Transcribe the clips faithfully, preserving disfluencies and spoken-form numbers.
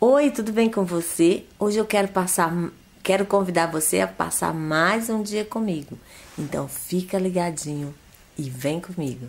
Oi, tudo bem com você? Hoje eu quero passar, quero convidar você a passar mais um dia comigo. Então fica ligadinho e vem comigo.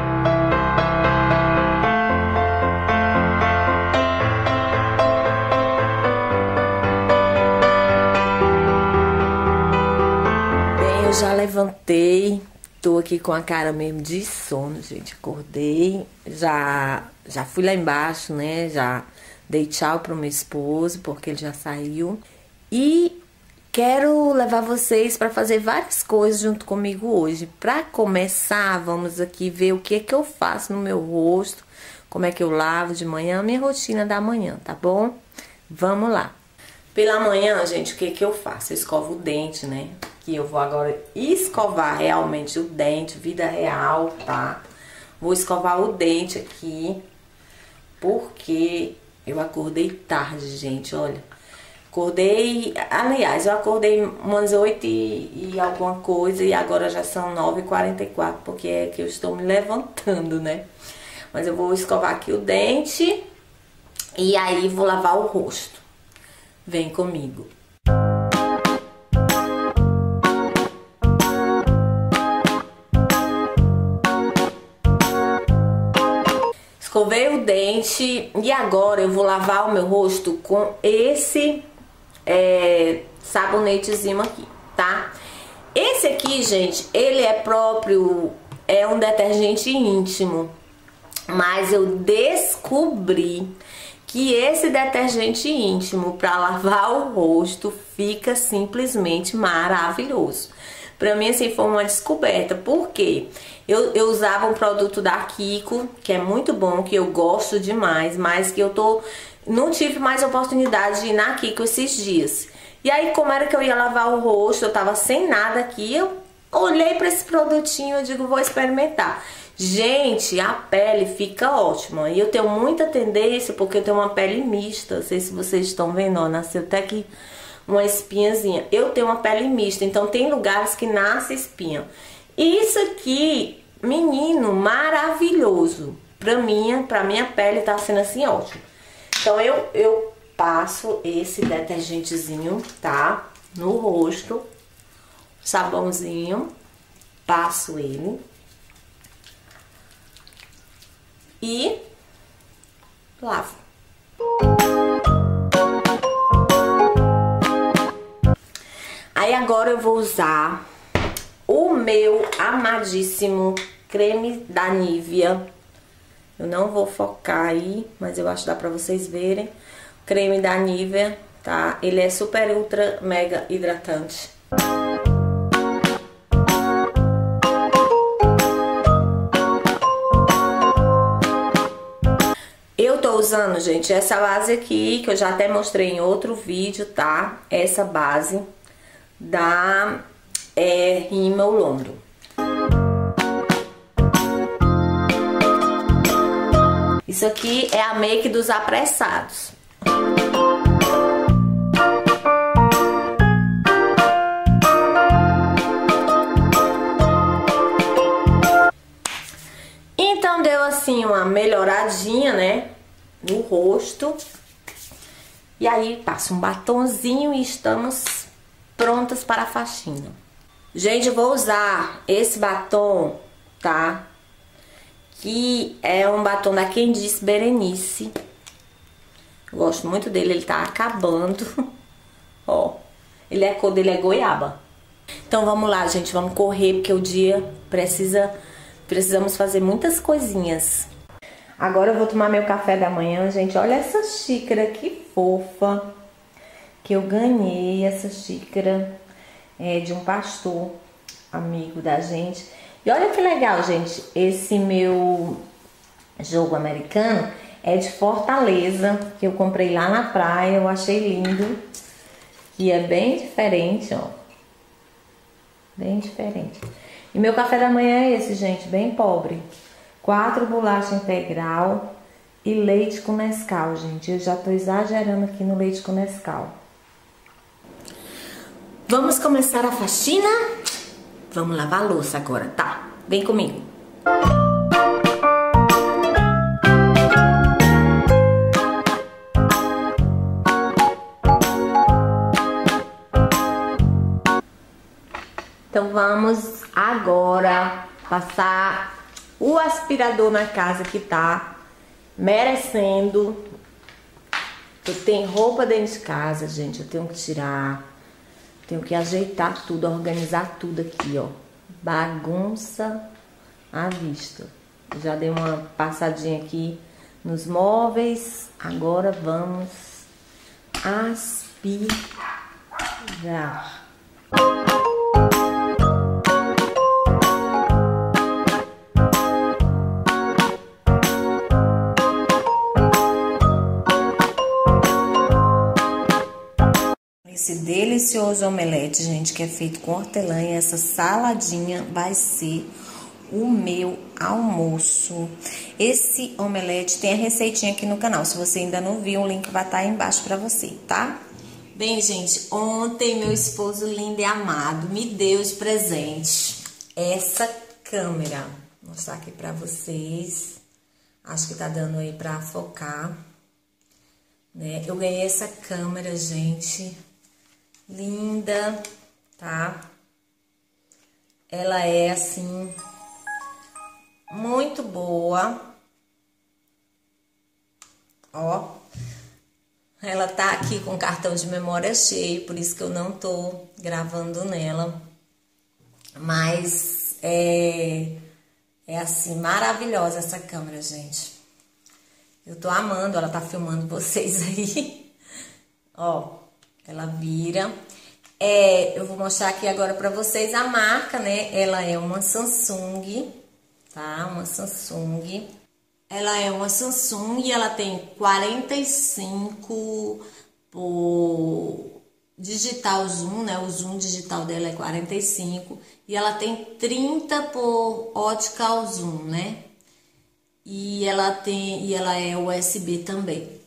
Bem, eu já levantei, tô aqui com a cara mesmo de sono, gente. Acordei, já já fui lá embaixo, né? Já dei tchau pro meu esposo, porque ele já saiu. E quero levar vocês para fazer várias coisas junto comigo hoje. Para começar, vamos aqui ver o que é que eu faço no meu rosto, como é que eu lavo de manhã, minha rotina da manhã, tá bom? Vamos lá. Pela manhã, gente, o que é que eu faço? Eu escovo o dente, né? Que eu vou agora escovar realmente o dente, vida real, tá? Vou escovar o dente aqui, porque eu acordei tarde, gente, olha. Acordei, aliás, eu acordei umas oito e, e alguma coisa e agora já são nove e quarenta e quatro, porque é que eu estou me levantando, né? Mas eu vou escovar aqui o dente e aí vou lavar o rosto. Vem comigo. Escovei o dente e agora eu vou lavar o meu rosto com esse é, sabonetezinho aqui, tá? Esse aqui, gente, ele é próprio, é um detergente íntimo, mas eu descobri que esse detergente íntimo para lavar o rosto fica simplesmente maravilhoso. Pra mim, assim, foi uma descoberta, porque eu, eu usava um produto da Kiko, que é muito bom, que eu gosto demais, mas que eu tô não tive mais oportunidade de ir na Kiko esses dias. E aí, como era que eu ia lavar o rosto, eu tava sem nada aqui, eu olhei pra esse produtinho e digo, vou experimentar. Gente, a pele fica ótima. E eu tenho muita tendência, porque eu tenho uma pele mista, não sei se vocês estão vendo, ó, nasceu até aqui uma espinhazinha. Eu tenho uma pele mista, então tem lugares que nasce espinha. Isso aqui, menino, maravilhoso. Pra minha, pra minha pele tá sendo assim ótimo. Então eu, eu passo esse detergentezinho, tá? No rosto, sabãozinho, passo ele. E lavo. Aí agora eu vou usar o meu amadíssimo creme da Nivea. Eu não vou focar aí, mas eu acho que dá pra vocês verem. Creme da Nivea, tá? Ele é super, ultra, mega hidratante. Eu tô usando, gente, essa base aqui, que eu já até mostrei em outro vídeo, tá? Essa base da é, Rimmel London. Isso aqui é a make dos apressados. Então deu assim uma melhoradinha, né, no rosto. E aí passa um batonzinho e estamos prontas para a faxina. Gente, eu vou usar esse batom, tá? Que é um batom da Quem Disse Berenice. Eu gosto muito dele, ele tá acabando. Ó, ele é, a cor dele é goiaba. Então vamos lá, gente, vamos correr, porque o dia precisa, precisamos fazer muitas coisinhas. Agora eu vou tomar meu café da manhã, gente. Olha essa xícara que fofa que eu ganhei, essa xícara é de um pastor amigo da gente. E olha que legal, gente, esse meu jogo americano é de Fortaleza, que eu comprei lá na praia, eu achei lindo. E é bem diferente, ó. Bem diferente. E meu café da manhã é esse, gente, bem pobre. Quatro bolachas integral e leite com Nescau, gente. Eu já tô exagerando aqui no leite com Nescau. Vamos começar a faxina? Vamos lavar a louça agora, tá? Vem comigo. Então vamos agora passar o aspirador na casa que tá merecendo. Eu tenho roupa dentro de casa, gente, eu tenho que tirar, tenho que ajeitar tudo, organizar tudo aqui, ó. Bagunça à vista. Eu já dei uma passadinha aqui nos móveis, agora vamos aspirar. Esse delicioso omelete, gente, que é feito com hortelã, e essa saladinha vai ser o meu almoço. Esse omelete tem a receitinha aqui no canal. Se você ainda não viu, o link vai estar aí embaixo pra você, tá? Bem, gente, ontem meu esposo lindo e amado me deu de presente essa câmera. Vou mostrar aqui pra vocês. Acho que tá dando aí pra focar, né? Eu ganhei essa câmera, gente. Linda, tá? Ela é assim muito boa. Ó, ela tá aqui com cartão de memória cheio, por isso que eu não tô gravando nela. Mas é, é assim, maravilhosa essa câmera, gente. Eu tô amando, ela tá filmando vocês aí. Ó. Ela vira. É, eu vou mostrar aqui agora pra vocês a marca, né? Ela é uma Samsung, tá? Uma Samsung. Ela é uma Samsung e ela tem quarenta e cinco por digital zoom, né? O zoom digital dela é quarenta e cinco. E ela tem trinta por optical zoom, né? E ela tem, e ela é U S B também.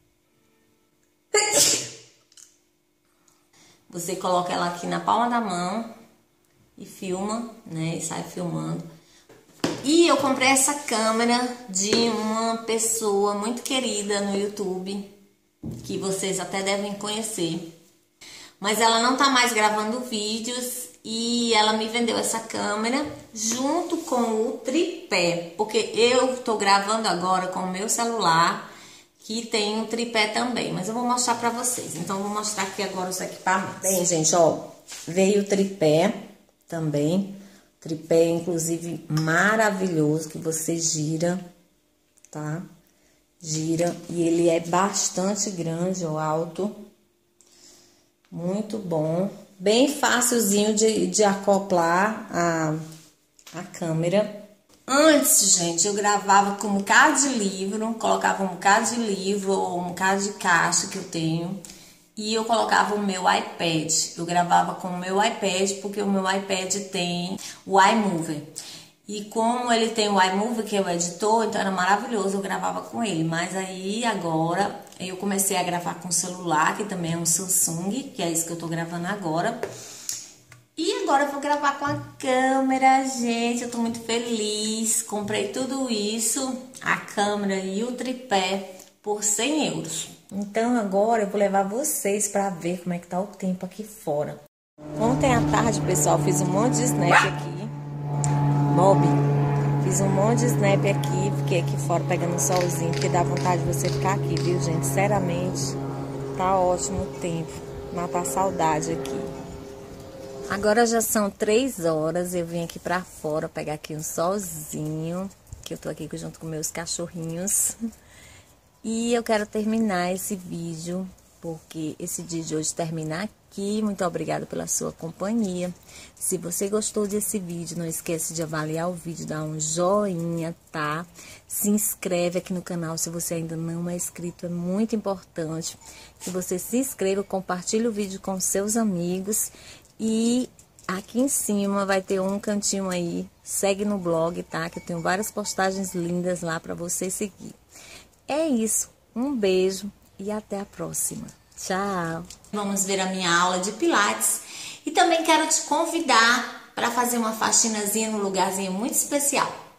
Você coloca ela aqui na palma da mão e filma, né? E sai filmando. E eu comprei essa câmera de uma pessoa muito querida no YouTube, que vocês até devem conhecer. Mas ela não tá mais gravando vídeos e ela me vendeu essa câmera junto com o tripé. Porque eu tô gravando agora com o meu celular, que tem um tripé também, mas eu vou mostrar pra vocês. Então, eu vou mostrar aqui agora os equipamentos. Bem, gente, ó, veio o tripé também. Tripé, inclusive, maravilhoso, que você gira, tá? Gira, e ele é bastante grande, ó, alto. Muito bom. Bem facilzinho de, de acoplar a, a câmera. Antes, gente, eu gravava com um bocado de livro, colocava um bocado de livro ou um bocado de caixa que eu tenho, e eu colocava o meu iPad. Eu gravava com o meu iPad porque o meu iPad tem o iMovie. E como ele tem o iMovie, que é o editor, então era maravilhoso, eu gravava com ele. Mas aí, agora, eu comecei a gravar com o celular, que também é um Samsung, que é isso que eu tô gravando agora. E agora eu vou gravar com a câmera, gente, eu tô muito feliz. Comprei tudo isso, a câmera e o tripé, por cem euros. Então agora eu vou levar vocês pra ver como é que tá o tempo aqui fora. Ontem à tarde, pessoal, fiz um monte de snap aqui. Bob, fiz um monte de snap aqui, fiquei aqui fora pegando um solzinho, porque dá vontade de você ficar aqui, viu, gente? Sinceramente, tá ótimo o tempo, mata a saudade aqui. Agora já são três horas, eu vim aqui pra fora pegar aqui um solzinho, que eu tô aqui junto com meus cachorrinhos. E eu quero terminar esse vídeo, porque esse dia de hoje termina aqui. Muito obrigada pela sua companhia. Se você gostou desse vídeo, não esquece de avaliar o vídeo, dar um joinha, tá? Se inscreve aqui no canal se você ainda não é inscrito, é muito importante que você se inscreva, compartilhe o vídeo com seus amigos. E aqui em cima vai ter um cantinho aí, segue no blog, tá? Que eu tenho várias postagens lindas lá pra você seguir. É isso, um beijo e até a próxima. Tchau! Vamos ver a minha aula de Pilates e também quero te convidar para fazer uma faxinazinha num lugarzinho muito especial.